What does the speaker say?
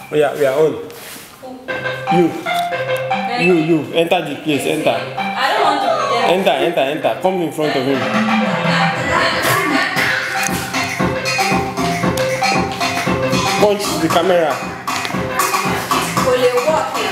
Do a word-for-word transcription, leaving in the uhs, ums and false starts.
Oh yeah, we are on. You. You, you. Enter the place. Enter. I don't want to be there. Enter, enter, enter. Come in front of him. Punch the camera. Will you walk here?